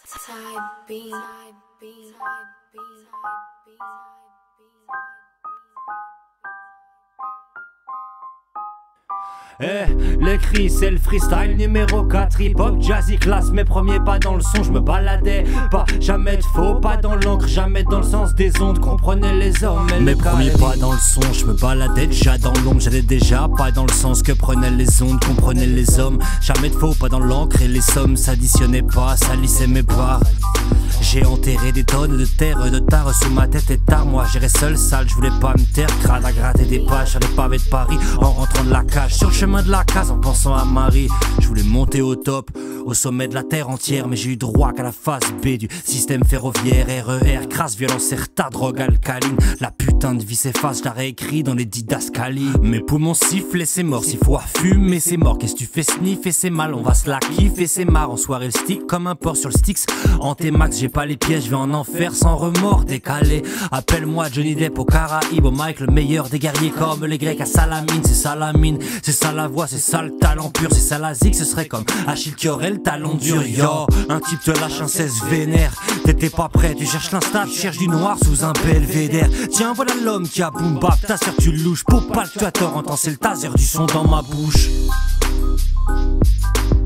Le cri c'est le freestyle numéro 4. Hip-hop, jazzy, classe mes premiers pas dans le son. Je me baladais, pas jamais de faux pas dans l'encre, jamais dans le sens des ondes. Comprenez les hommes et mes premiers pas dans le son. Je me baladais déjà dans l'ombre, j'allais déjà pas dans le sens que prenaient les ondes. Comprenez les hommes, jamais de faux pas dans l'encre. Et les sommes s'additionnaient pas, salissaient mes barres. J'ai enterré des tonnes de terre, de tard sous ma tête et tard. Moi j'irais seul sale, je voulais pas me taire. Crade à gratter des pages sur les pavés de Paris en rentrant de la cage, sur le chemin de la case en pensant à Marie. Je voulais monter au top, au sommet de la terre entière, mais j'ai eu droit qu'à la phase B du système ferroviaire. RER, crasse, violence, retard, drogue alcaline. La putain de vie s'efface, je la réécris dans les didascalies. Mes poumons sifflent et c'est mort, s'il faut fumer c'est mort. Qu'est-ce que tu fais sniffer, c'est mal, on va se la kiffer, c'est marre. En soirée le stick comme un porc sur le Styx. En T-Max, j'ai pas les pièges, je vais en enfer sans remords décalé. Appelle-moi Johnny Depp au Caraïbes, au Mike, le meilleur des guerriers comme les Grecs à Salamine. C'est ça la mine, c'est ça la voix, c'est ça le talent pur, c'est ça la zig. Ce serait comme Achille qui aurait le talon dur. Yo, un type te lâche un 16 vénère. T'étais pas prêt, tu cherches l'insta, tu cherches du noir sous un belvédère. Tiens, voilà l'homme qui a boom bap, ta sœur tu louches. Pour pas que tu as tort, entends c'est le taser du son dans ma bouche.